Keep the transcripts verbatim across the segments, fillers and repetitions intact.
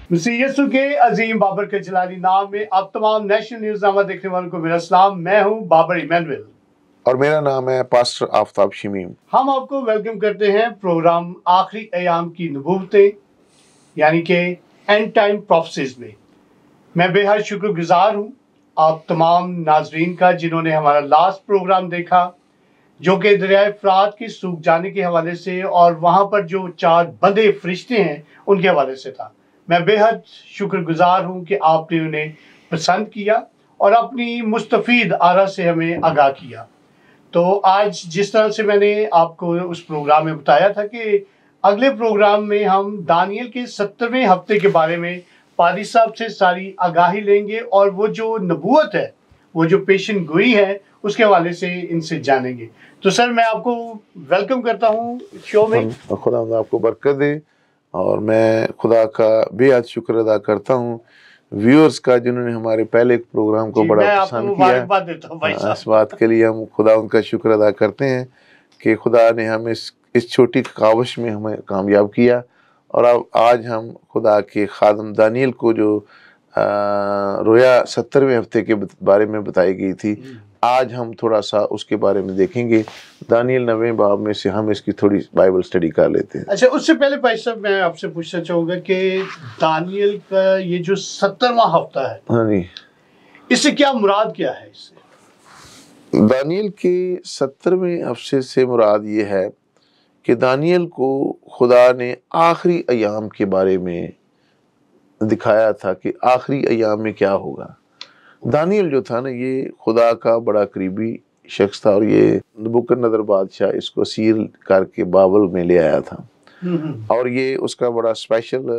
मसीह यीशु के अजीम बाबर के जलाली नाम में आप तमाम नेशनल न्यूज़ नामा देखने वालों को मेरा सलाम। मैं हूं बाबर इमैनुअल और मेरा नाम है पास्टर आफ्ताब शमीम। हम आपको वेलकम करते हैं प्रोग्राम आखिरी अयाम की नबूवतें यानी कि एंड टाइम प्रोफेसीज में। मैं बेहद शुक्रगुजार हूं आप तमाम नाजरीन का जिन्होंने हमारा लास्ट प्रोग्राम देखा, जो कि दरियाए फरात के सूख जाने के हवाले से और वहाँ पर जो चार बंदे फरिश्ते हैं उनके हवाले से था। मैं बेहद शुक्रगुजार हूँ कि आपने उन्हें पसंद किया और अपनी मुस्तफ़ीद आरा से हमें आगाह किया। तो आज जिस तरह से मैंने आपको उस प्रोग्राम में बताया था कि अगले प्रोग्राम में हम दानियल के सत्तरवें हफ्ते के बारे में पादी साहब से सारी आगाही लेंगे और वो जो नबूवत है, वो जो पेशन गोई है, उसके हवाले से इनसे जानेंगे। तो सर मैं आपको वेलकम करता हूँ शो में। खुदा आपको बरकत दे और मैं खुदा का बेहद शुक्र अदा करता हूँ व्यूअर्स का जिन्होंने हमारे पहले प्रोग्राम को बड़ा पसंद किया। इस बात के लिए हम खुदा उनका शुक्र अदा करते हैं कि खुदा ने हमें इस इस छोटी कावश में हमें कामयाब किया। और अब आज हम खुदा के खादम दानियल को जो आ, रोया सत्तरवें हफ्ते के बारे में बताई गई थी, आज हम थोड़ा सा उसके बारे में देखेंगे। दानियल नवें बाब में से हम इसकी थोड़ी बाइबल स्टडी कर लेते हैं। अच्छा, उससे पहले भाई साहब मैं आपसे पूछना चाहूँगा कि दानियल का ये जो सत्तरवां हफ्ता है, हाँ जी, इससे क्या मुराद क्या है? इससे दानियल के सत्तरवें हफ्ते से मुराद ये है कि दानियल को खुदा ने आखिरी अयाम के बारे में दिखाया था कि आखिरी अयाम में क्या होगा। दानियल जो था ना, ये खुदा का बड़ा करीबी शख्स था और ये नबूकदनेस्सर बादशाह इसको सील करके बाबल में ले आया था और ये उसका बड़ा स्पेशल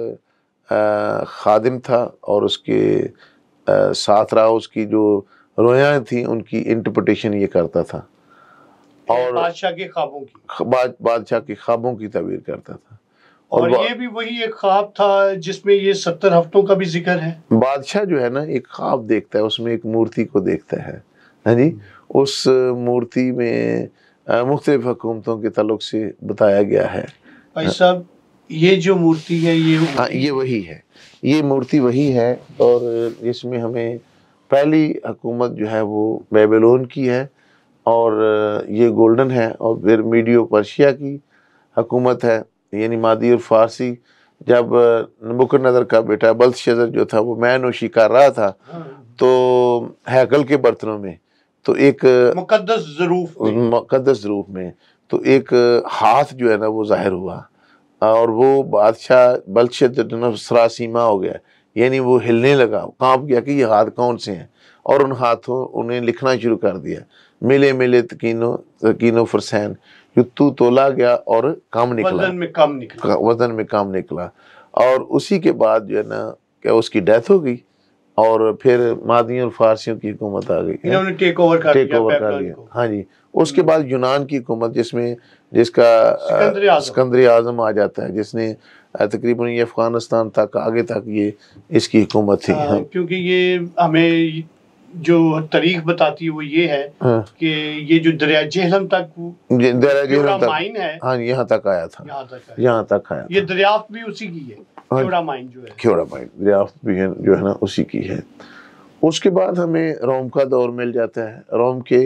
खादिम था और उसके आ, साथ रहा। उसकी जो रोयां थी उनकी इंटरप्रिटेशन ये करता था और बादशाह के ख्वाबों की बाद बादशाह के ख्वाबों की तबीर करता था। और, और ये भी वही एक ख्वाब था जिसमें ये सत्तर हफ्तों का भी जिक्र है। बादशाह जो है ना, एक ख्वाब देखता है, उसमें एक मूर्ति को देखता है, है जी। उस मूर्ति में मुख्तलिफ हुकूमतों के ताल्लुक से बताया गया है। भाई साहब, ये जो मूर्ति है ये हाँ, ये वही है, ये मूर्ति वही है। और इसमें हमें पहली हुकूमत जो है वो बेबीलोन की है और ये गोल्डन है। और फिर मीडियो पर्शिया की हुकूमत है, यानी मादी और फारसी। जब नबूकदनेस्सर का बेटा बल्तशज़र जो था वो मैनोशी कर रहा था तो हैकल के बर्तनों में तो एक मुकद्दस ज़रूफ में मुकद्दस ज़रूफ में तो एक हाथ जो है ना वो ज़ाहिर हुआ और वो बादशाह बल्तशज़र सरासीमा हो गया, यानी वो हिलने लगा, कांप गया कि ये हाथ कौन से हैं। और उन हाथों उन्हें लिखना शुरू कर दिया, मिले मिले तकीनो तकीनो फरसैन, तू तोला गया और कम निकला, वजन में कम निकला वजन में कम निकला। और उसी के बाद जो है ना क्या उसकी डेथ हो गई और फिर मादियों और फारसियों की हुकूमत आ गई, इन्होंने टेक ओवर कर टेक ओवर कर लिया। हाँ जी, उसके बाद यूनान की हुकूमत जिसमें जिसका सिकंदर आजम आ जाता है, जिसने तकरीबन ये अफगानिस्तान तक आगे तक ये इसकी हुकूमत थी। हाँ, क्योंकि ये हमें जो तारीख बताती है वो ये है हाँ। कि ये जो दरिया जेहलम तक दरिया जेहलम तक माइन है, हाँ, यहाँ तक आया था, यहाँ तक यहाँ तक आया। ये दरियाफ्त भी उसी की है, ख्योड़ा माइन जो है, ख्योड़ा माइन दरियाफ्त भी है जो है ना उसी की है। उसके बाद हमें रोम का दौर मिल जाता है। रोम के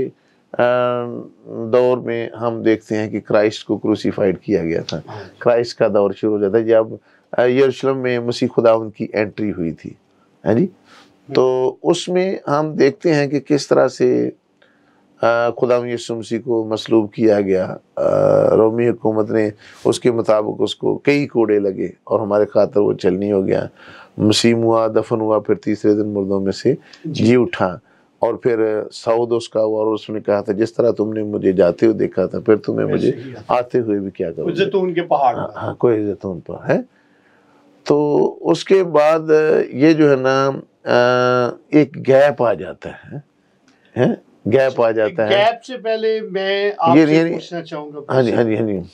दौर में हम देखते हैं कि क्राइस्ट को क्रूसीफाइड किया गया था। क्राइस्ट का दौर शुरू हो जाता है जब यरूशलेम में मसीह खुदावंद की एंट्री हुई थी, है जी। तो उसमें हम देखते हैं कि किस तरह से खुदावंद यीशु मसीह को मसलूब किया गया। रोमी हुकूमत ने उसके मुताबिक उसको कई कोड़े लगे और हमारे खातर वो चलनी हो गया। मसीह हुआ, दफन हुआ, फिर तीसरे दिन मुर्दों में से जी उठा और फिर सऊद उसका हुआ और उसने कहा था जिस तरह तुमने मुझे जाते हुए देखा था फिर तुम्हें मुझे आते हुए भी क्या करोगे। जैतून के पहाड़, हाँ, कोई जैतून पर है। तो उसके बाद ये जो है ना एक गैप आ जाता है, है? गैप आ जाता है। गैप से पहले मैं आपसे पूछना चाहूँगा, हाँ जी हाँ जी हाँ जी,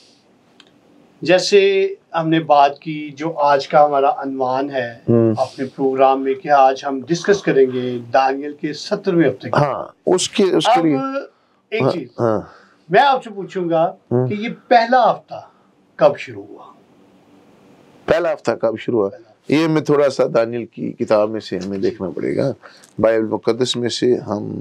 जैसे हमने बात की जो आज का हमारा अनवान है अपने प्रोग्राम में कि आज हम डिस्कस करेंगे दानियल के सत्तरवें हफ्ते। हाँ, उसके उसके लिए एक हाँ, चीज हाँ, मैं आपसे पूछूंगा कि ये पहला हफ्ता कब शुरू हुआ? पहला हफ्ता कब शुरू हुआ? یہ میں تھوڑا سا دانیل کی کتاب میں سے ہمیں دیکھنا پڑے گا، بائبل مقدس میں سے ہم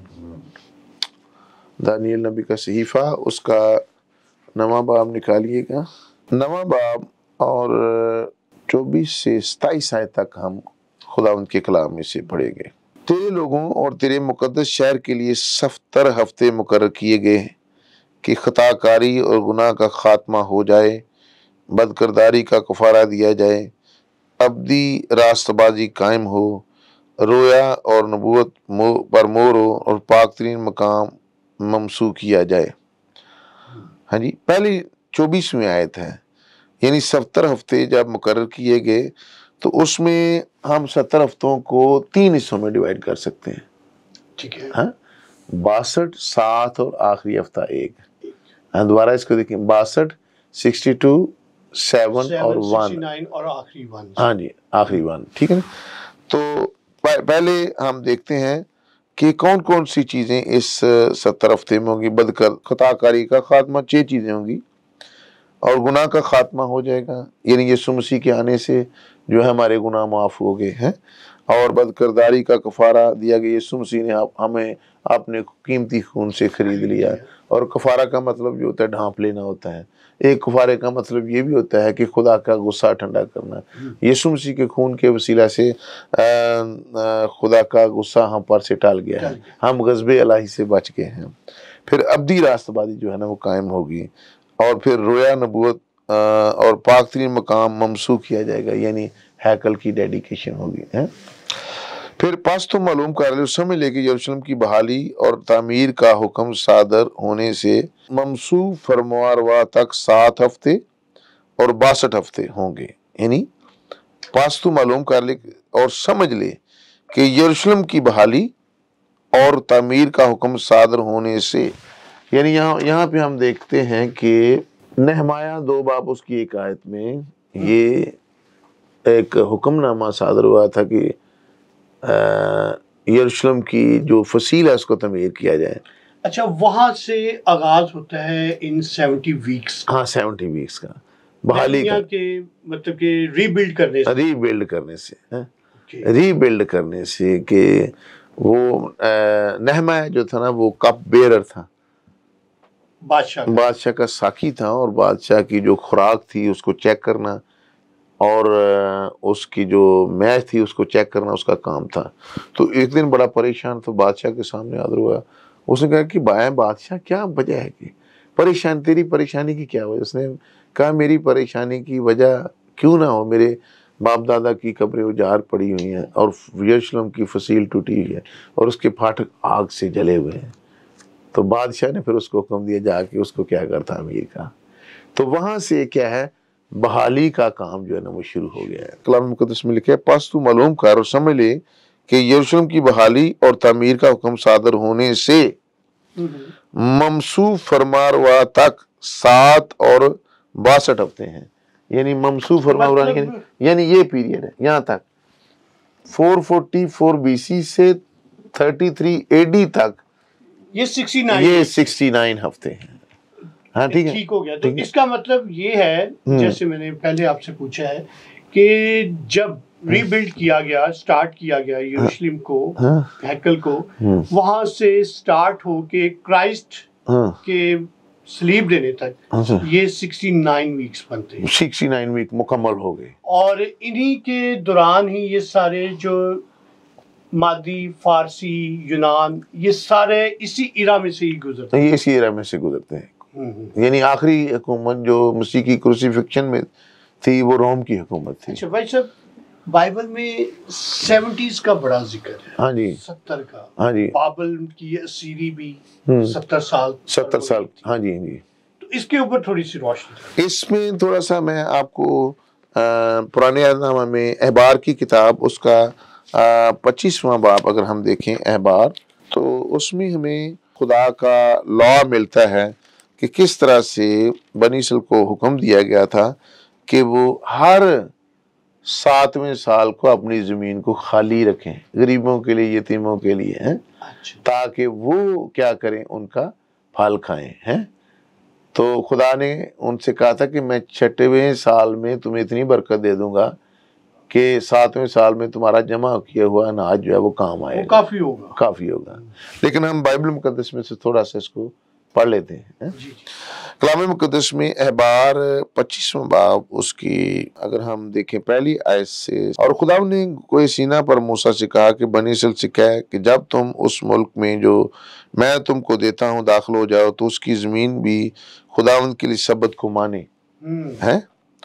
دانیل نبی کا صحیفہ اس کا نواں باب نکالیے گا، نواں باب اور چوبیس سے ستائیس آیت تک ہم خداوند کے کلام میں سے پڑھیں گے۔ تیرے لوگوں اور تیرے مقدس شہر کے لیے ستر ہفتے مقرر کیے گئے ہیں کہ خطا کاری اور گناہ کا خاتمہ ہو جائے، بدکرداری کا کفارہ دیا جائے، ابدی راست بازی قائم ہو، رویا اور نبوت پر مور ہو، اور پاک ترین مقام ممسو کیا جائے۔ ہاں جی، پہلی چوبیسویں آیت ہے، یعنی ستر ہفتے جب مقرر کیے گئے تو اس میں ہم ستر ہفتوں کو تین حصوں میں ڈیوائیڈ کر سکتے ہیں، ٹھیک ہے، ہاں، باسٹھ، سات اور آخری ہفتہ ایک۔ ہاں، دوبارہ اس کو دیکھیں، باسٹھ، سکسٹی ٹو، سیون اور ون، اور آخری ون۔ ہاں جی، آخری ون، ٹھیک ہے نا۔ تو پہلے ہم دیکھتے ہیں کہ کون کون سی چیزیں اس ستر ہفتے میں ہوں گی۔ بدکر خطا کاری کا خاتمہ چھ چیزیں ہوں گی، اور گناہ کا خاتمہ ہو جائے گا، یعنی یسوع مسیح کے آنے سے جو ہے ہمارے گناہ معاف ہو گئے ہیں، اور بدکرداری کا کفارہ دیا گیا، یسوع مسیح نے ہمیں اپنے قیمتی خون سے خرید لیا۔ اور کفارہ کا مطلب جو ہوتا ہے ڈھانپ لینا ہوتا ہے، ایک کفارے کا مطلب یہ بھی ہوتا ہے کہ خدا کا غصہ ٹھنڈا کرنا۔ یسوع مسیح کے خون کے وسیلہ سے خدا کا غصہ ہم پر سے ٹال گیا ہے، ہم غضب الہی سے بچ گئے ہیں۔ پھر ابدی راست بازی جو ہے نا وہ قائم ہوگی، اور پھر رویا، نبوت اور پاک ترین مقام ممسو کیا جائے گا، یعنی ہیکل کی ڈیڈیکیشن ہوگی۔ پھر پس تو معلوم کر لے، سمجھ لے کہ یروشلم کی بحالی اور تعمیر کا حکم صادر ہونے سے ممسو فرمانروا تک سات ہفتے اور باسٹھ ہفتے ہوں گے، یعنی پس تو معلوم کر لے اور سمجھ لے کہ یروشلم کی بحالی اور تعمیر کا حکم صادر ہونے سے، یعنی یہاں یہاں پہ ہم دیکھتے ہیں کہ نہمایہ دو باب اس کی ایک آیت میں یہ ایک حکم نامہ صادر ہوا تھا کہ یروشلم کی جو فصیل ہے اس کو تعمیر کیا جائے۔ اچھا، وہاں سے آغاز ہوتا ہے ان سیونٹی ویکس، ہاں سیونٹی ویکس کا، بحالی کا، کے مطلب کہ ری بلڈ کرنے سے ری بلڈ کرنے سے ری بلڈ کرنے سے کہ وہ نہمایہ جو تھا نا وہ کپ بیرر تھا، بادشاہ بادشاہ کا ساقی تھا، اور بادشاہ کی جو خوراک تھی اس کو چیک کرنا، اور اس کی جو میچ تھی اس کو چیک کرنا اس کا کام تھا۔ تو ایک دن بڑا پریشان تو بادشاہ کے سامنے حاضر ہوا، اس نے کہا کہ بھائی بادشاہ کیا وجہ ہے کہ پریشان، تیری پریشانی کی کیا وجہ؟ اس نے کہا میری پریشانی کی وجہ کیوں نہ ہو، میرے باپ دادا کی قبریں اجاڑ پڑی ہوئی ہیں، اور یروشلم کی فصیل ٹوٹی ہوئی ہے، اور اس کے پھاٹک آگ سے جلے ہوئے ہیں۔ تو بادشاہ نے پھر اس کو حکم دیا جا کے اس کو کیا کرتا امیر کا۔ تو وہاں سے کیا ہے، بحالی کا کام جو ہے نا وہ شروع ہو گیا ہے۔ کلام مقدس میں لکھا ہے، پس تو معلوم کر اور سمجھ لے کہ یروشلم کی بحالی اور تعمیر کا حکم صادر ہونے سے ممسو فرمانروا تک سات اور باسٹھ ہفتے ہیں، یعنی ممسو فرمانروا یعنی یہ پیریڈ ہے یہاں تک four forty four B C سے تھرٹی تھری اے ڈی تک، یہ سکسٹی نائن یہ سکسٹی نائن ہفتے ہیں۔ ہاں ٹھیک ہے، ٹھیک ہو گیا۔ تو اس کا مطلب یہ ہے، جیسے میں نے پہلے آپ سے پوچھا ہے کہ جب ری بلڈ کیا گیا، سٹارٹ کیا گیا یروشلم کو، ہیکل کو، وہاں سے سٹارٹ ہو کے کرائسٹ کے سلیب دینے تک یہ سکسٹی نائن ویکس بنتے ہیں، سکسٹی نائن ویک مکمل ہو گئے، اور انہی کے دوران ہی یہ سارے جو مادی، فارسی، یونان، یہ سارے اسی ایرا میں سے ہی گزرتے ہیں، یہ اسی ایرا میں سے گزرتے ہیں۔ یعنی آخری حکومت جو مسیح کی کروسیفکشن میں تھی وہ روم کی حکومت تھی۔ اچھا بھائی صاحب، بائبل میں سیونٹیز کا بڑا ذکر ہے، ہاں جی، ستر کا، ہاں جی، بابل کی اسیری بھی ستر سال ستر سال، ہاں جی، ہاں جی۔ تو اس کے اوپر تھوڑی سی روشنی، اس میں تھوڑا سا میں آپ کو پرانے عہد نامہ میں احبار کی کتاب اس کا پچیسواں باب اگر ہم دیکھیں احبار، تو اس میں ہمیں خدا کا لا ملتا ہے کہ کس طرح سے بنی اسرائیل کو حکم دیا گیا تھا کہ وہ ہر ساتویں سال کو اپنی زمین کو خالی رکھیں غریبوں کے لیے، یتیموں کے لیے ہیں، تاکہ وہ کیا کریں، ان کا پھل کھائیں ہیں۔ تو خدا نے ان سے کہا تھا کہ میں چھٹویں سال میں تمہیں اتنی برکت دے دوں گا کہ ساتویں سال میں تمہارا جمع کیا ہوا اناج جو ہے وہ کام آئے گا، کافی ہوگا کافی ہوگا لیکن ہم بائبل مقدس میں سے تھوڑا سا اس کو پڑھ لیتے ہیں۔ جی جی کلام مقدس میں احبار پچیسواں باب اس کی اگر ہم دیکھیں پہلی آیت سے، اور خدا نے کوئی سینہ پر موسیٰ سے کہا کہ بنی اسرائیل سے کہہ کہ جب تم اس ملک میں جو میں تم کو دیتا ہوں داخل ہو جاؤ تو اس کی زمین بھی خداوند کے لیے سبت کو مانے ہے۔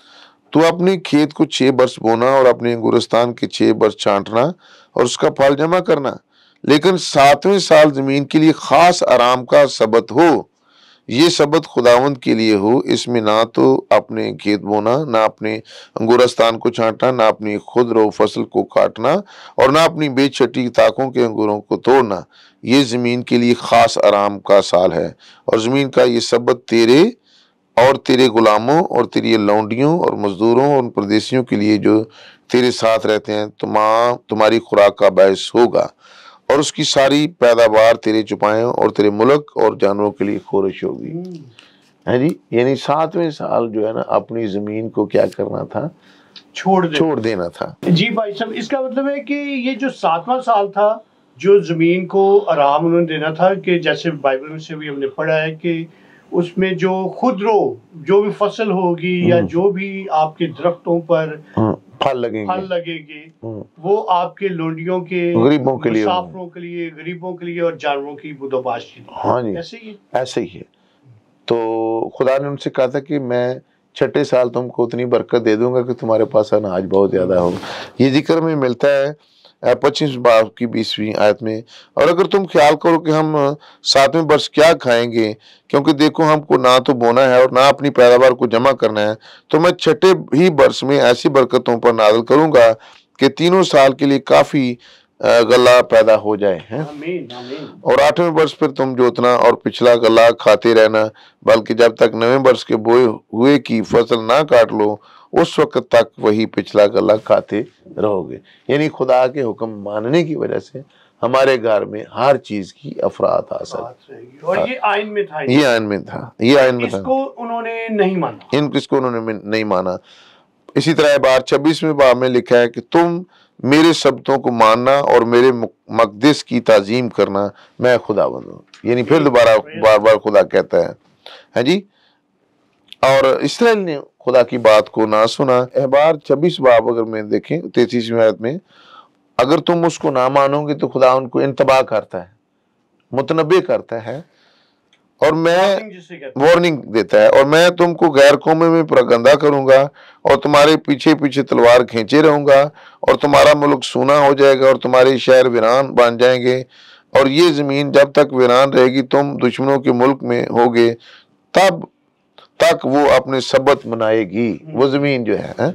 تو اپنے کھیت کو چھ برس بونا اور اپنے انگورستان کے چھ برس چھانٹنا اور اس کا پھل جمع کرنا، لیکن ساتویں سال زمین کے لیے خاص آرام کا سبت ہو، یہ سبت خداوند کے لیے ہو، اس میں نہ تو اپنے کھیت بونا، نہ اپنے انگورستان کو چھانٹنا، نہ اپنی خود رو فصل کو کاٹنا اور نہ اپنی بے چھٹی تاکوں کے انگوروں کو توڑنا، یہ زمین کے لیے خاص آرام کا سال ہے۔ اور زمین کا یہ سبت تیرے اور تیرے غلاموں اور تیری لونڈیوں اور مزدوروں اور ان پردیسیوں کے لیے جو تیرے ساتھ رہتے ہیں تمام تمہاری خوراک کا باعث ہوگا، اور اس کی ساری پیداوار تیرے چپائوں اور تیرے ملک اور جانوروں کے لیے خورش ہوگی۔ ہے جی، یعنی ساتویں سال جو ہے نا اپنی زمین کو کیا کرنا تھا؟ چھوڑ دینا چھوڑ دینا تھا۔ جی بھائی صاحب، اس کا مطلب ہے کہ یہ جو ساتواں سال تھا جو زمین کو آرام انہوں نے دینا تھا، کہ جیسے بائبل میں سے بھی ہم نے پڑھا ہے کہ اس میں جو خود رو جو بھی فصل ہوگی یا جو بھی آپ کے درختوں پر پھل لگیں پھل گے لگے گے وہ آپ کے لونڈیوں کے، غریبوں کے لیے، مسافروں کے لیے، غریبوں کے لیے اور جانوروں کی بدوباش کے لیے۔ ہاں جی، ایسے ہی ایسے ہی ہے۔ تو خدا نے ان سے کہا تھا کہ میں چھٹے سال تم کو اتنی برکت دے دوں گا کہ تمہارے پاس اناج بہت زیادہ ہوگا۔ یہ ذکر میں ملتا ہے پچیس باب کی بیسویں آیت میں۔ اور اگر تم خیال کرو کہ ہم ساتویں برس کیا کھائیں گے، کیونکہ دیکھو ہم کو نہ تو بونا ہے اور نہ اپنی پیداوار کو جمع کرنا ہے، تو میں چھٹے ہی برس میں ایسی برکتوں پر نازل کروں گا کہ تینوں سال کے لیے کافی غلہ پیدا ہو جائے ہیں۔ اور آٹھویں برس پھر تم جوتنا اور پچھلا غلہ کھاتے رہنا، بلکہ جب تک نویں برس کے بوئے ہوئے کی فصل نہ کاٹ لو اس وقت تک وہی پچھلا غلہ کھاتے رہو گے۔ یعنی خدا کے حکم ماننے کی وجہ سے ہمارے گھر میں ہر چیز کی افراد آ سکتی، اور یہ آئین میں تھا، یہ آئین میں تھا، یہ آئین میں تھا، اس کو انہوں نے نہیں مانا، ان کس کو انہوں نے نہیں مانا۔ اسی طرح بار چھبیسویں باب میں لکھا ہے کہ تم میرے سبتوں کو ماننا اور میرے مقدس کی تعظیم کرنا، میں خداوند ہوں۔ یعنی پھر دوبارہ بار بار خدا کہتا ہے، ہے جی۔ اور اسرائیل نے خدا کی بات کو نہ سنا۔ احبار چھبیس باب اگر میں دیکھیں تینتیسویں آیت میں، اگر تم اس کو نہ مانو گے تو خدا ان کو انتباہ کرتا ہے، متنبع کرتا ہے، اور میں وارننگ دیتا ہے، اور میں تم کو غیر قوموں میں پراگندہ کروں گا اور تمہارے پیچھے پیچھے تلوار کھینچے رہوں گا، اور تمہارا ملک سونا ہو جائے گا اور تمہارے شہر ویران بن جائیں گے، اور یہ زمین جب تک ویران رہے گی تم دشمنوں کے ملک میں ہوگے تب تک وہ اپنے سبت منائے گی۔ وہ زمین جو ہے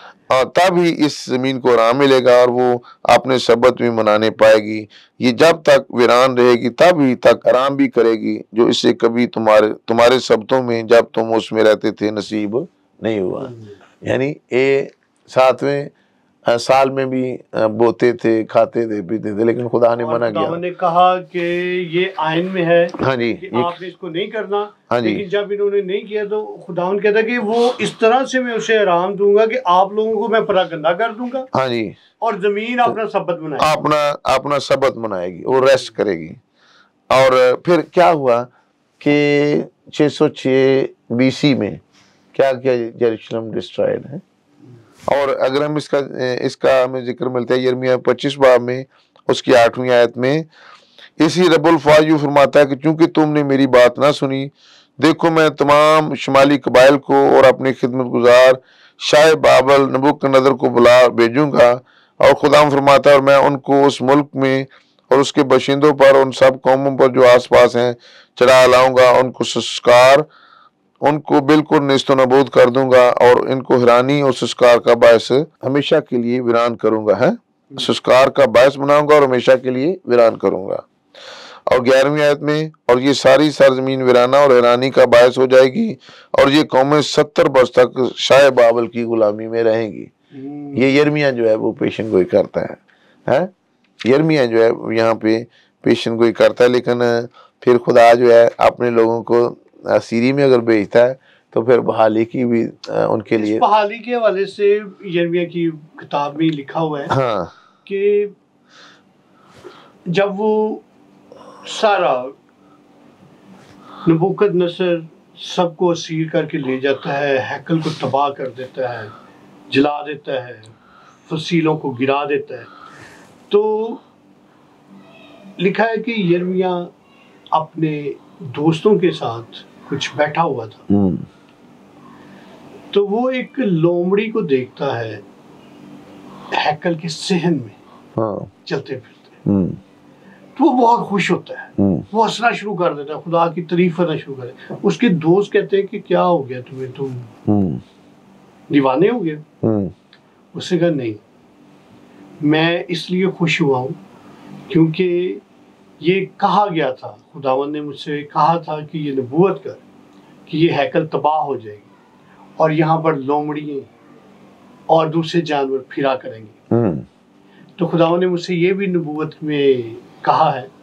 تب ہی اس زمین کو آرام ملے گا اور وہ اپنے سبت بھی منانے پائے گی۔ یہ جب تک ویران رہے گی تب ہی تک آرام بھی کرے گی، جو اس سے کبھی تمہارے تمہارے سبتوں میں جب تم اس میں رہتے تھے نصیب نہیں ہوا۔ یعنی اے ساتویں سال میں بھی بوتے تھے، کھاتے تھے، پیتے تھے، لیکن خدا نے منع کیا، خدا نے کہا کہ یہ آئین میں ہے ہاں جی کہ آپ نے اس کو نہیں کرنا، ہاں جی، لیکن جب انہوں نے نہیں کیا تو خدا نے کہتا کہ وہ اس طرح سے میں اسے آرام دوں گا کہ آپ لوگوں کو میں پراگندہ کر دوں گا، ہاں جی، اور زمین اپنا سبت منائے گی، اپنا اپنا سبت منائے گی، وہ ریسٹ کرے گی۔ اور پھر کیا ہوا کہ چھ سو چھ بی سی میں کیا کیا یروشلم ڈسٹرائڈ ہے۔ اور اگر ہم اس کا اس کا ہمیں ذکر ملتا ہے یرمیہ پچیس باب میں اس کی آٹھویں آیت میں، اسی رب الفاظ یوں فرماتا ہے کہ چونکہ تم نے میری بات نہ سنی، دیکھو میں تمام شمالی قبائل کو اور اپنے خدمت گزار شاہ بابل نبوکدنضر کو بلا بھیجوں گا، اور خدا فرماتا ہے اور میں ان کو اس ملک میں اور اس کے باشندوں پر، ان سب قوموں پر جو آس پاس ہیں چڑھا لاؤں گا، ان کو سسکار ان کو بالکل نیست و نابود کر دوں گا، اور ان کو حیرانی اور سسکار کا باعث ہمیشہ کے لیے ویران کروں گا، ہے سسکار کا باعث بناؤں گا اور ہمیشہ کے لیے ویران کروں گا۔ اور گیارہویں آیت میں، اور یہ ساری سرزمین ویرانہ اور حیرانی کا باعث ہو جائے گی، اور یہ قومیں ستر برس تک شاہ بابل کی غلامی میں رہیں گی۔ یہ یرمیہ جو ہے وہ پیشن گوئی کرتا ہے، یرمیہ جو ہے یہاں پہ پیشن گوئی کرتا ہے، لیکن پھر خدا جو ہے اپنے لوگوں کو سیری میں اگر بھیجتا ہے تو پھر بحالی کی بھی ان کے لیے بحالی کے حوالے سے یرمیہ کی کتاب میں لکھا ہوا ہے ہاں کہ جب وہ سارا نبوکد نصر سب کو اسیر کر کے لے جاتا ہے، ہیکل کو تباہ کر دیتا ہے، جلا دیتا ہے، فصیلوں کو گرا دیتا ہے، تو لکھا ہے کہ یرمیہ اپنے دوستوں کے ساتھ کچھ بیٹھا ہوا تھا، تو وہ ایک لومڑی کو دیکھتا ہے ہیکل کے صحن میں چلتے پھرتے، تو وہ بہت خوش ہوتا ہے، وہ ہنسنا شروع کر دیتا ہے، خدا کی تعریف کرنا شروع کر دیتا ہے۔ اس کے دوست کہتے ہیں کہ کیا ہو گیا تمہیں، تم دیوانے ہو گئے؟ اس نے کہا نہیں، میں اس لیے خوش ہوا ہوں کیونکہ یہ کہا گیا تھا، خداوند نے مجھ سے کہا تھا کہ یہ نبوت کر کہ یہ ہیکل تباہ ہو جائے گی اور یہاں پر لومڑیاں اور دوسرے جانور پھرا کریں گے، تو خداوند نے مجھ سے یہ بھی نبوت میں کہا ہے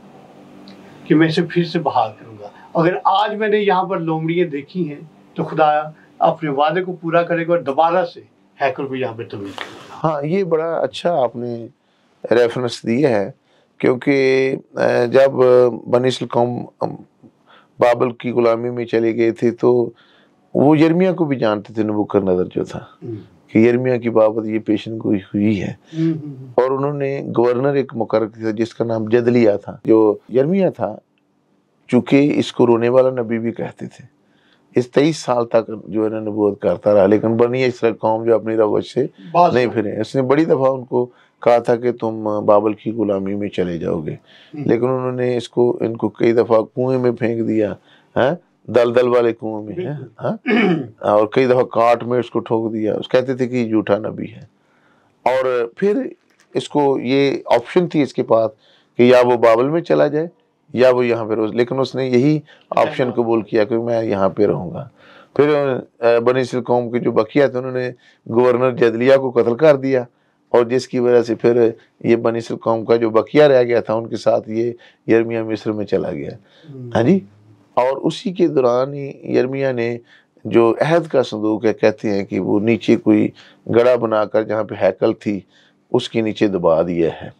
کہ میں اسے پھر سے بحال کروں گا۔ اگر آج میں نے یہاں پر لومڑیاں دیکھی ہیں تو خدا اپنے وعدے کو پورا کرے گا اور دوبارہ سے ہیکل کو یہاں پہ تعمیر کرے گا۔ ہاں، یہ بڑا اچھا آپ نے ریفرنس دیا ہے، کیونکہ جب بنی اسرائیل قوم بابل کی غلامی میں چلے گئے تھے تو وہ یرمیہ کو بھی جانتے تھے، نبوکدنضر جو تھا کہ یرمیہ کی بابت یہ پیشن گوئی ہوئی ہے، اور انہوں نے گورنر ایک مقرر کیا جس کا نام جدلیہ تھا۔ جو یرمیہ تھا چونکہ اس کو رونے والا نبی بھی کہتے تھے، اس تیئیس سال تک جو ہے نا نبوت کرتا رہا، لیکن بنی اسرائیل قوم جو اپنی روش سے نہیں پھرے، اس نے بڑی دفعہ ان کو کہا تھا کہ تم بابل کی غلامی میں چلے جاؤ گے، لیکن انہوں نے اس کو ان کو کئی دفعہ کنویں میں پھینک دیا، ہاں دل دل والے کنویں میں، ہاں اور کئی دفعہ کاٹ میں اس کو ٹھوک دیا، اس کہتے تھے کہ یہ جھوٹا نبی ہے، اور پھر اس کو یہ آپشن تھی اس کے پاس کہ یا وہ بابل میں چلا جائے یا وہ یہاں پہ رہے، لیکن اس نے یہی آپشن قبول کیا کہ میں یہاں پہ رہوں گا۔ پھر بنی اسرائیل قوم کے جو بقیہ تھے انہوں نے گورنر جدلیہ کو قتل کر دیا، اور جس کی وجہ سے پھر یہ بنی اسرائیل قوم کا جو بقیہ رہ گیا تھا ان کے ساتھ یہ یرمیہ مصر میں چلا گیا، ہاں جی۔ اور اسی کے دوران ہی یرمیہ نے جو عہد کا صندوق ہے، کہتے ہیں کہ وہ نیچے کوئی گڑھا بنا کر جہاں پہ ہیکل تھی اس کے نیچے دبا دیا ہے،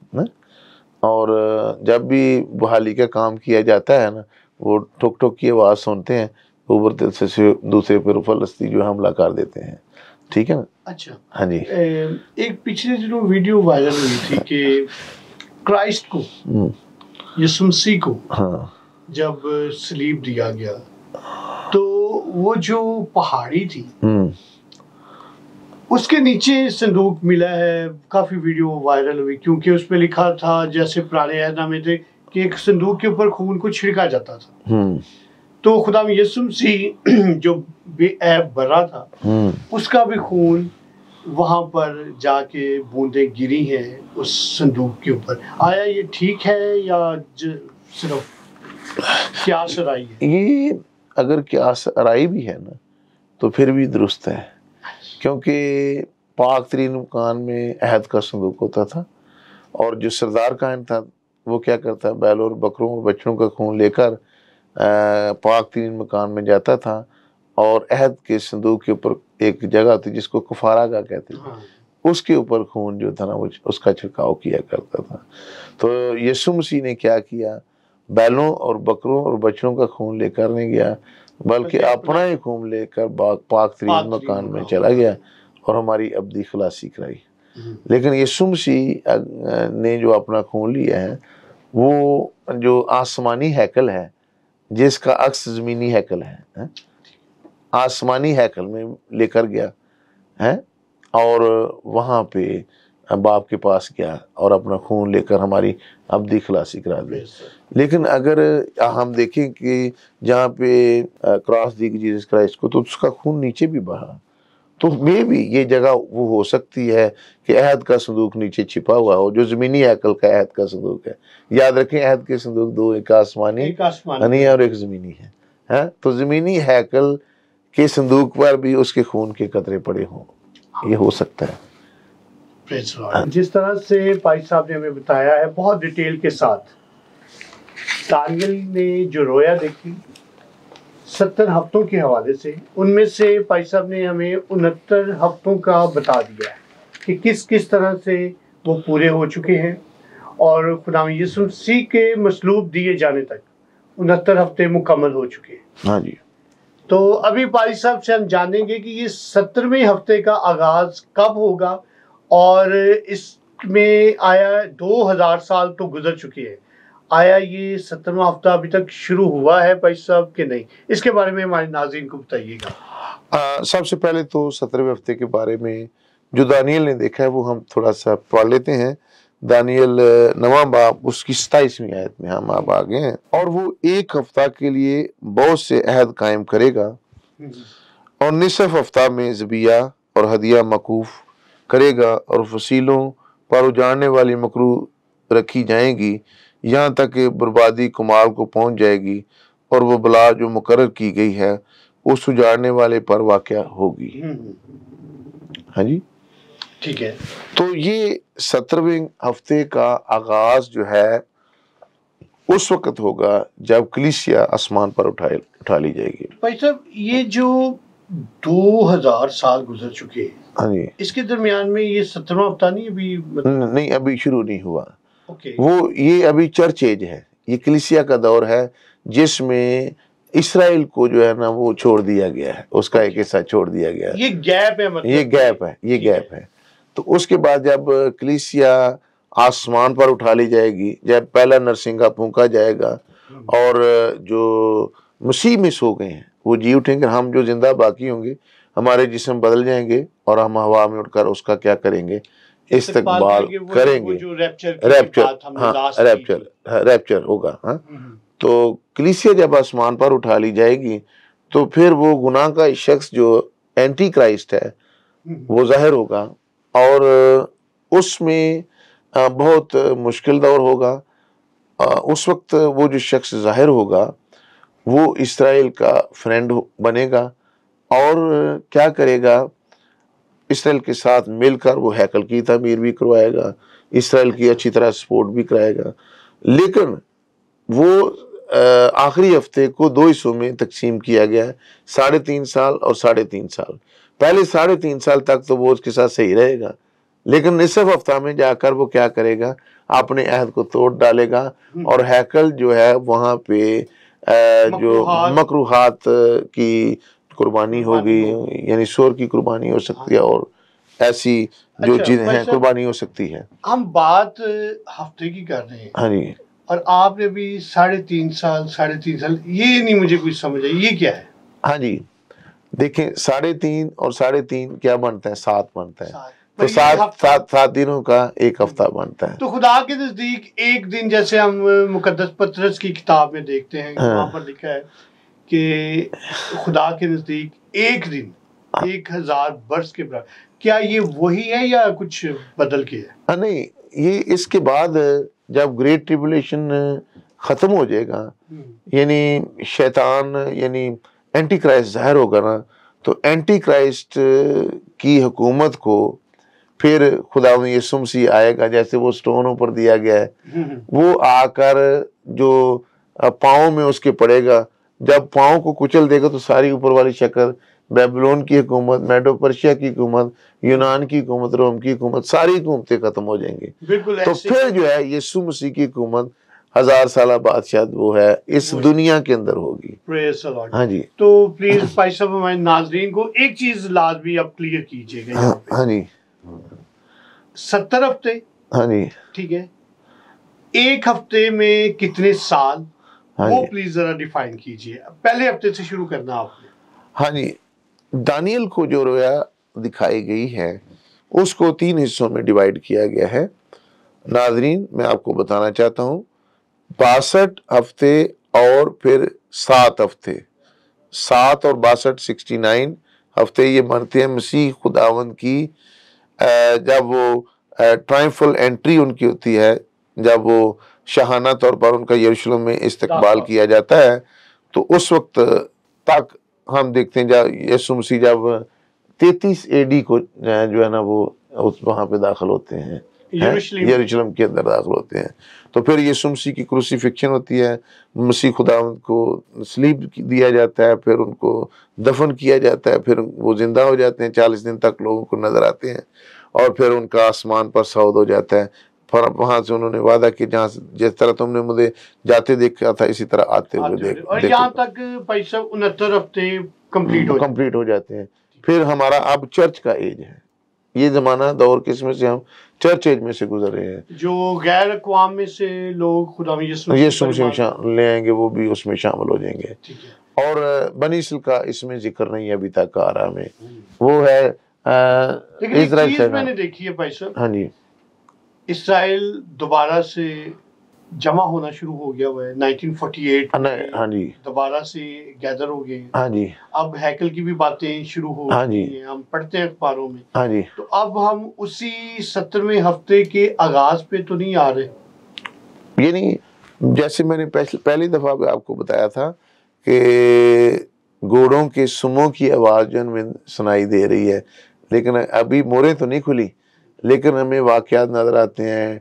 اور جب بھی بحالی کا کام کیا جاتا ہے نا وہ ٹھک ٹھک کی آواز سنتے ہیں، اوپر دل سے دوسرے پر فلسطینی جو حملہ کر دیتے ہیں، ٹھیک ہے نا۔ اچھا، ہاں جی، ایک پچھلے دنوں ویڈیو وائرل ہوئی تھی کہ کرائسٹ کو، یسوع مسیح کو جب صلیب دیا گیا تو وہ جو پہاڑی تھی اس کے نیچے صندوق ملا ہے، کافی ویڈیو وائرل ہوئی کیونکہ اس پہ لکھا تھا جیسے پرانے عہد نامے تھے کہ ایک صندوق کے اوپر خون کو چھڑکا جاتا تھا، تو خدا یسوع مسیح جو بے عیب برا تھا اس کا بھی خون وہاں پر جا کے بوندیں گری ہیں اس صندوق کے اوپر۔ آیا یہ ٹھیک ہے یا صرف قیاس آرائی ہے؟ یہ اگر قیاس آرائی بھی ہے نا تو پھر بھی درست ہے، کیونکہ پاک ترین مکان میں عہد کا صندوق ہوتا تھا، اور جو سردار کاہن تھا وہ کیا کرتا، بیلوں اور بکروں اور بچڑوں کا خون لے کر پاک ترین مکان میں جاتا تھا، اور عہد کے صندوق کے اوپر ایک جگہ تھی جس کو کفارہ گاہ کہتے تھے، اس کے اوپر خون جو تھا نا وہ اس کا چھڑکاؤ کیا کرتا تھا۔ تو یسوع مسیح نے کیا کیا، بیلوں اور بکروں اور بچڑوں کا خون لے کر نہیں گیا بلکہ اپنا ہی خون لے کر پاک ترین مکان میں چلا گیا اور ہماری ابدی خلاصی کرائی۔ لیکن یسوع مسیح نے جو اپنا خون لیا ہے وہ جو آسمانی ہیکل ہے جس کا عکس زمینی ہیکل ہے، آسمانی ہیکل میں لے کر گیا ہے، اور وہاں پہ باپ کے پاس گیا اور اپنا خون لے کر ہماری ابدی خلاصی کرا دی۔ لیکن اگر ہم دیکھیں کہ جہاں پہ کراس دی جیسس کرائسٹ کو تو اس کا خون نیچے بھی بہا، تو میں بھی یہ جگہ وہ ہو سکتی ہے کہ عہد کا صندوق نیچے چھپا ہوا ہو جو زمینی ہیکل کا عہد کا صندوق ہے۔ یاد رکھیں عہد کے صندوق دو، ایک آسمانی ہے اور ایک زمینی ہے، تو زمینی ہیکل کے صندوق پر بھی اس کے خون کے قطرے پڑے ہوں، یہ ہو سکتا ہے۔ جس طرح سے بھائی صاحب نے ہمیں بتایا ہے بہت ڈیٹیل کے ساتھ، دانیل نے جو رویا دیکھی، ستر ہفتوں کے حوالے سے، ان میں سے بھائی صاحب نے ہمیں انہتر ہفتوں کا بتا دیا ہے کہ کس کس طرح سے وہ پورے ہو چکے ہیں، اور خدا یسوع مسیح کے مصلوب دیے جانے تک انہتر ہفتے مکمل ہو چکے ہیں۔ ہاں جی۔ تو ابھی بھائی صاحب سے ہم جانیں گے کہ یہ سترویں ہفتے کا آغاز کب ہوگا، اور اس میں آیا دو ہزار سال تو گزر چکے ہیں، آیا یہ سترواں ہفتہ ابھی تک شروع ہوا ہے بھائی صاحب کہ نہیں؟ اس کے بارے میں ہمارے ناظرین کو بتائیے گا۔ سب سے پہلے تو سترویں ہفتے کے بارے میں جو دانیل نے دیکھا ہے وہ ہم تھوڑا سا پڑھ لیتے ہیں۔ دانیل نواں باب اس کی ستائیسویں آیت میں ہم آپ آگے ہیں۔ اور وہ ایک ہفتہ کے لیے بہت سے عہد قائم کرے گا، اور نصف ہفتہ میں ذبیحہ اور ہدیہ موقوف کرے گا، اور فصیلوں پر اجاڑنے والی مکروہ رکھی جائیں گی، یہاں تک کہ بربادی کمال کو پہنچ جائے گی، اور وہ بلا جو مقرر کی گئی ہے اس اجاڑنے والے پر واقع ہوگی۔ ہاں جی، ٹھیک ہے۔ تو یہ سترویں ہفتے کا آغاز جو ہے اس وقت ہوگا جب کلیسیا آسمان پر اٹھائے اٹھا لی جائے گی۔ بھائی صاحب یہ جو دو ہزار سال گزر چکے ہیں، ہاں جی، اس کے درمیان میں یہ سترواں ہفتہ نہیں ابھی مطلب؟ نہیں، ابھی شروع نہیں ہوا۔ اوکے۔ وہ یہ ابھی چرچ ایج ہے، یہ کلیسیا کا دور ہے جس میں اسرائیل کو جو ہے نا وہ چھوڑ دیا گیا ہے، اس کا ایک حصہ چھوڑ دیا گیا ہے۔ یہ گیپ ہے، مطلب یہ گیپ ہے، یہ گیپ ہے۔ تو اس کے بعد جب کلیسیا آسمان پر اٹھا لی جائے گی، جب پہلا نرسنگا پھونکا جائے گا، اور جو مسیح میں سو گئے ہیں وہ جی اٹھیں گے، ہم جو زندہ باقی ہوں گے ہمارے جسم بدل جائیں گے، اور ہم ہوا میں اٹھ کر اس کا کیا کریں گے؟ استقبال کریں گے۔ ریپچر، ہاں، ریپچر ریپچر ہوگا۔ ہاں، تو کلیسیا جب آسمان پر اٹھا لی جائے گی تو پھر وہ گناہ کا شخص جو اینٹی کرائسٹ ہے وہ ظاہر ہوگا، اور اس میں بہت مشکل دور ہوگا۔ اس وقت وہ جو شخص ظاہر ہوگا وہ اسرائیل کا فرینڈ بنے گا، اور کیا کرے گا؟ اسرائیل کے ساتھ مل کر وہ ہیکل کی تعمیر بھی کروائے گا، اسرائیل کی اچھی طرح سپورٹ بھی کرائے گا۔ لیکن وہ آخری ہفتے کو دو حصوں میں تقسیم کیا گیا ہے، ساڑھے تین سال اور ساڑھے تین سال۔ پہلے ساڑھے تین سال تک تو وہ اس کے ساتھ صحیح رہے گا، لیکن نصف ہفتہ میں جا کر وہ کیا کرے گا؟ اپنے عہد کو توڑ ڈالے گا، اور ہیکل جو ہے وہاں پہ جو مکروہات کی قربانی ہوگی، یعنی سور کی قربانی ہو سکتی ہے، اور ایسی جو چیزیں ہیں قربانی ہو سکتی ہے۔ ہم بات ہفتے کی کر رہے ہیں، ہاں جی، اور آپ نے بھی ساڑھے تین سال ساڑھے تین سال یہ نہیں مجھے کچھ سمجھ آئی، یہ کیا ہے؟ ہاں جی، دیکھیں ساڑھے تین اور ساڑھے تین کیا بنتا ہے؟ سات بنتا ہے، تو سات سات سات دنوں کا ایک ہفتہ بنتا ہے۔ تو خدا کے نزدیک ایک دن، جیسے ہم مقدس پطرس کی کتاب میں دیکھتے ہیں وہاں پر لکھا ہے کہ خدا کے نزدیک ایک دن ایک ہزار برس کے برابر، کیا یہ وہی ہے یا کچھ بدل کے ہے؟ نہیں، یہ اس کے بعد جب گریٹ ٹریبولیشن ختم ہو جائے گا، یعنی شیطان یعنی اینٹی کرائسٹ ظاہر ہوگا نا، تو اینٹی کرائسٹ کی حکومت کو پھر خداوند یسوع مسیح آئے گا، جیسے وہ سٹونوں پر دیا گیا ہے، وہ آ کر جو پاؤں میں اس کے پڑے گا، جب پاؤں کو کچل دے گا تو ساری اوپر والی شکل، بیبلون کی حکومت، میڈو پرشیا کی حکومت، یونان کی حکومت، روم کی حکومت، ساری حکومتیں ختم ہو جائیں گی۔ تو پھر جو ہے یسوع مسیح کی حکومت ہزار سالہ بادشاہ وہ ہے اس دنیا کے اندر ہوگی۔ ہاں جی، تو پلیز بھائی صاحب ہمارے ناظرین کو ایک چیز لازمی آپ کلیئر کیجئے گا یہاں پہ۔ ہاں جی، ستر ہفتے، ہاں جی، ٹھیک ہے، ایک ہفتے میں کتنے سال، وہ پلیز ذرا ڈیفائن کیجئے، پہلے ہفتے سے شروع کرنا آپ نے۔ ہاں جی، دانیل کو جو رویا دکھائی گئی ہے اس کو تین حصوں میں ڈیوائیڈ کیا گیا ہے۔ ناظرین میں آپ کو بتانا چاہتا ہوں، باسٹھ ہفتے اور پھر سات ہفتے، سات اور باسٹھ سکسٹی نائن ہفتے یہ بنتے ہیں مسیح خداوند کی جب وہ ٹرائمفل انٹری ان کی ہوتی ہے، جب وہ شاہانہ طور پر ان کا یروشلم میں استقبال کیا جاتا ہے، تو اس وقت تک ہم دیکھتے ہیں جب یسوع مسیح جب تینتیس اے ڈی کو جو ہے نا وہ وہاں پہ داخل ہوتے ہیں یروشلم کے اندر داخل ہوتے ہیں. تو پھر یسوع مسیح کی کروسیفکشن ہوتی ہے, مسیح خداوند کو سلیب دیا جاتا ہے, پھر ان کو دفن کیا جاتا ہے, پھر وہ زندہ ہو جاتے ہیں, چالیس دن تک لوگوں کو نظر آتے ہیں, اور پھر ان کا آسمان پر صعود ہو جاتا ہے. پھر وہاں سے انہوں نے وعدہ کیا, جہاں جس طرح تم نے مجھے جاتے دیکھا تھا اسی طرح آتے ہوئے دیکھ, اور یہاں تک پیسہ انہتر ہفتے کمپلیٹ ہو کمپلیٹ ہو جاتے ہیں. پھر ہمارا اب چرچ کا ایج ہے, یہ زمانہ دور کس میں سے ہم چرچ ایج میں سے گزر رہے ہیں. جو غیر اقوام میں سے لوگ خدا یسوع مسیح لے آئیں گے, وہ بھی اس میں شامل ہو جائیں گے. اور بنی اسرائیل کا اس میں ذکر نہیں ہے ابھی تک آ رہا میں, وہ ہے اسرائیل. میں نے دیکھی ہے بھائی صاحب, ہاں جی, اسرائیل دوبارہ سے جمع ہونا شروع ہو گیا ہوا ہے. نائنٹین فورٹی ایٹ ہاں جی, دوبارہ سے گیدر ہو گئے. ہاں جی, اب ہیکل کی بھی باتیں شروع ہو گئی ہیں, ہم پڑھتے ہیں اخباروں میں. ہاں جی, تو اب ہم اسی سترویں ہفتے کے آغاز پہ تو نہیں آ رہے. یعنی جیسے میں نے پہلی دفعہ آپ کو بتایا تھا کہ گھوڑوں کے سموں کی آواز جو ہمیں سنائی دے رہی ہے, لیکن ابھی موریں تو نہیں کھلی, لیکن ہمیں واقعات نظر آتے ہیں,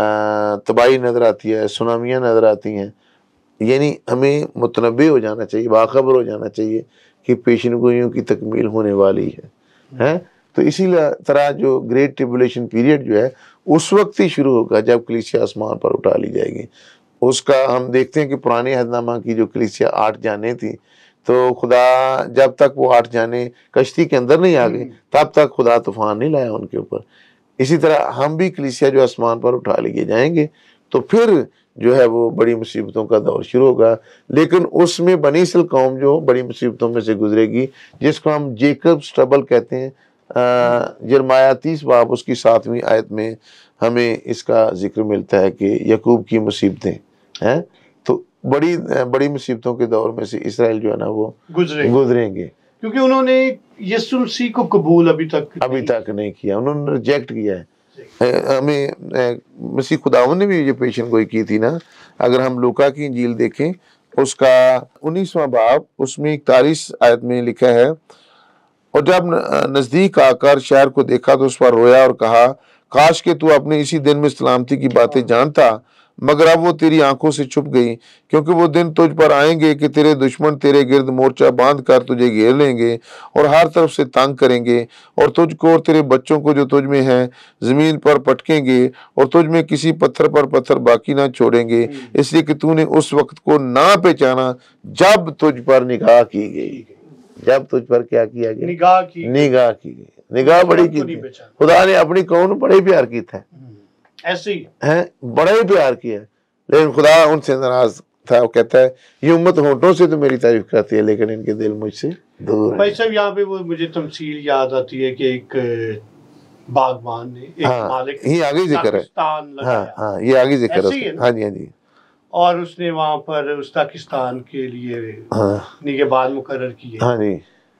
تباہی نظر آتی ہے, سونامیاں نظر آتی ہیں. یعنی ہمیں متنبع ہو جانا چاہیے, باخبر ہو جانا چاہیے کہ پیشن گوئیوں کی تکمیل ہونے والی ہے. تو اسی طرح جو گریٹ ٹریبولیشن پیریڈ جو ہے اس وقت ہی شروع ہوگا جب کلیسیا آسمان پر اٹھا لی جائے گی. اس کا ہم دیکھتے ہیں کہ پرانے عہد نامہ کی جو کلیسیا آٹھ جانیں تھیں, تو خدا جب تک وہ آٹھ جانیں کشتی کے اندر نہیں آ گئے تب تک خدا طوفان نہیں لایا ان کے اوپر. اسی طرح ہم بھی کلیسیا جو آسمان پر اٹھا لیے جائیں گے تو پھر جو ہے وہ بڑی مصیبتوں کا دور شروع ہوگا. لیکن اس میں بنی اسرائیل قوم جو بڑی مصیبتوں میں سے گزرے گی, جس کو ہم جیکب سٹربل کہتے ہیں. یرمایہ تیس باب اس کی ساتویں آیت میں ہمیں اس کا ذکر ملتا ہے کہ یعقوب کی مصیبتیں ہیں. تو بڑی بڑی مصیبتوں کے دور میں سے اسرائیل جو ہے نا وہ گزریں گے, کیونکہ انہوں نے یسوع مسیح کو قبول ابھی تک ابھی تک نہیں کیا, انہوں نے ریجیکٹ کیا ہے. ہمیں مسیح خداوند نے بھی یہ پیشن گوئی کی تھی نا. اگر ہم لوکا کی انجیل دیکھیں اس کا انیسواں باب, اس میں اکتالیس آیت میں لکھا ہے, اور جب نزدیک آ کر شہر کو دیکھا تو اس پر رویا اور کہا, کاش کہ تو اپنے اسی دن میں سلامتی کی باتیں جانتا, مگر اب وہ تیری آنکھوں سے چھپ گئی. کیونکہ وہ دن تجھ پر آئیں گے کہ تیرے دشمن تیرے گرد مورچہ باندھ کر تجھے گھیر لیں گے اور ہر طرف سے تنگ کریں گے, اور تجھ کو اور تیرے بچوں کو جو تجھ میں ہیں زمین پر پٹکیں گے, اور تجھ میں کسی پتھر پر پتھر باقی نہ چھوڑیں گے, اس لیے کہ تو نے اس وقت کو نہ پہچانا جب تجھ پر نگاہ کی گئی. جب تجھ پر کیا کیا گیا؟ نگاہ کی نگاہ کی گئی. نگاہ بڑی کی تھی, خدا نے اپنی قوم بڑے پیار کی تھا, ایسے ہی ہیں بڑا ہی پیار کیا, لیکن خدا ان سے ناراض تھا. وہ کہتا ہے یہ امت ہونٹوں سے تو میری تعریف کرتی ہے لیکن ان کے دل مجھ سے دور. بھائی صاحب یہاں پہ وہ مجھے تمثیل یاد آتی ہے کہ ایک باغبان نے ایک مالک یہ آگے ذکر ہے, ہاں ہاں یہ آگے ذکر ہے. ہاں جی ہاں جی, اور اس نے وہاں پر ازتاکستان کے لیے نگہبان مقرر کیے, ہاں جی,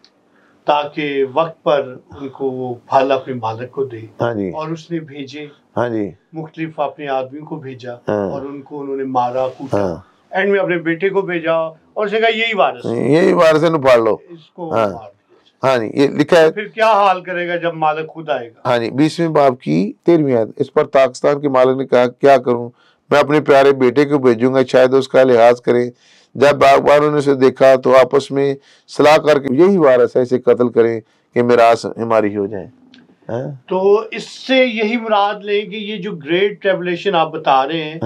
تاکہ وقت پر ان کو وہ پھل اپنے مالک کو دے. ہاں جی, اور اس نے بھیجے, ہاں جی, مختلف اپنے آدمیوں کو بھیجا اور ان کو انہوں نے مارا کوٹا, اینڈ میں اپنے بیٹے کو بھیجا اور اس نے کہا یہی وارث ہے, یہی وارث ہے, پاڑ لو اس کو مار دیا. ہاں جی, یہ لکھا ہے. پھر کیا حال کرے گا جب مالک خود آئے گا؟ ہاں جی, بیسویں باب کی تیرہویں آیت. اس پر پاکستان کے مالک نے کہا کیا کروں, میں اپنے پیارے بیٹے کو بھیجوں گا, شاید اس کا لحاظ کریں. جب باغبانوں نے اسے دیکھا تو آپس میں صلاح کر کے یہی وارث ہے, اسے قتل کریں کہ میراث ہماری ہو جائے. تو اس سے یہی مراد لیں کہ یہ جو گریٹ ٹریبولیشن آپ بتا رہے ہیں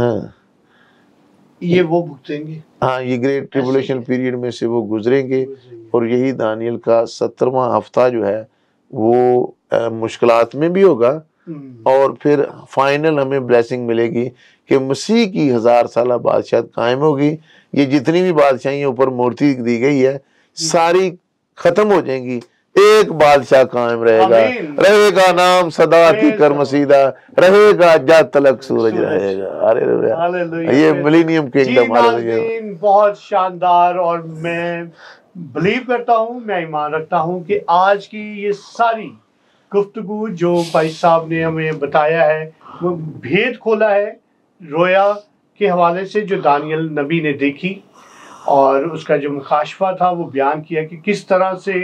یہ وہ بھگتیں گے. ہاں, یہ گریٹ ٹریبولیشن پیریڈ میں سے وہ گزریں گے, اور یہی دانیل کا سترواں ہفتہ جو ہے وہ مشکلات میں بھی ہوگا, اور پھر فائنل ہمیں بلیسنگ ملے گی کہ مسیح کی ہزار سالہ بادشاہت قائم ہوگی. یہ جتنی بھی بادشاہیاں اوپر مورتی دی گئی ہے ساری ختم ہو جائیں گی, ایک بادشاہ قائم رہے گا, رہے گا نام صدا کی کر مسیدہ, رہے گا جب تلک سورج رہے گا. ہاللیلویہ, یہ ملینیم کنگڈم. ہاللیلویہ, بہت شاندار. اور میں بلیو کرتا ہوں, میں ایمان رکھتا ہوں کہ آج کی یہ ساری گفتگو جو بھائی صاحب نے ہمیں بتایا ہے وہ بھید کھولا ہے رویا کے حوالے سے جو دانیل نبی نے دیکھی, اور اس کا جو مکاشفہ تھا وہ بیان کیا کہ کس طرح سے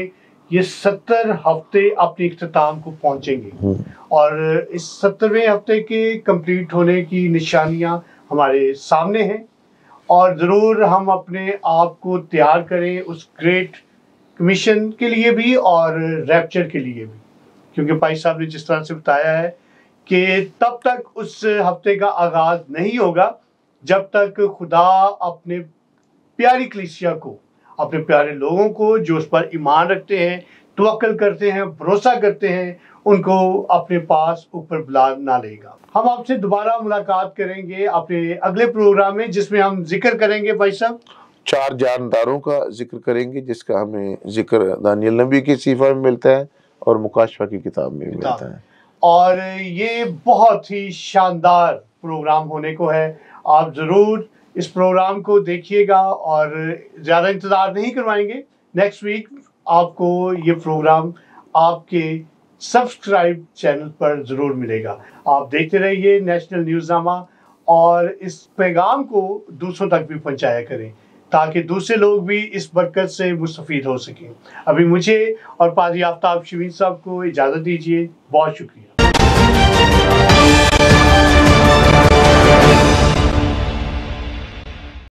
یہ ستر ہفتے اپنے اختتام کو پہنچیں گے اور اس سترویں ہفتے کے کمپلیٹ ہونے کی نشانیاں ہمارے سامنے ہیں، اور ضرور ہم اپنے آپ کو تیار کریں اس گریٹ کمیشن کے لیے بھی اور ریپچر کے لیے بھی، کیونکہ بھائی صاحب نے جس طرح سے بتایا ہے کہ تب تک اس ہفتے کا آغاز نہیں ہوگا جب تک خدا اپنے پیاری کلیسیا کو، اپنے پیارے لوگوں کو جو اس پر ایمان رکھتے ہیں، توکل کرتے ہیں، بھروسہ کرتے ہیں، ان کو اپنے پاس اوپر بلا نہ لے گا۔ ہم آپ سے دوبارہ ملاقات کریں گے اپنے اگلے پروگرام میں، جس میں ہم ذکر کریں گے بھائی صاحب چار جانداروں کا ذکر کریں گے، جس کا ہمیں ذکر دانیل نبی کی صحیفہ میں ملتا ہے اور مکاشفہ کی کتاب میں بھی ملتا ہے، اور یہ بہت ہی شاندار پروگرام ہونے کو ہے۔ آپ ضرور اس پروگرام کو دیکھیے گا اور زیادہ انتظار نہیں کروائیں گے، نیکسٹ ویک آپ کو یہ پروگرام آپ کے سبسکرائب چینل پر ضرور ملے گا۔ آپ دیکھتے رہیے نیشنل نیوز نامہ اور اس پیغام کو دوسروں تک بھی پہنچایا کریں تاکہ دوسرے لوگ بھی اس برکت سے مستفید ہو سکیں۔ ابھی مجھے اور پادری آفتاب شمیم صاحب کو اجازت دیجیے، بہت شکریہ۔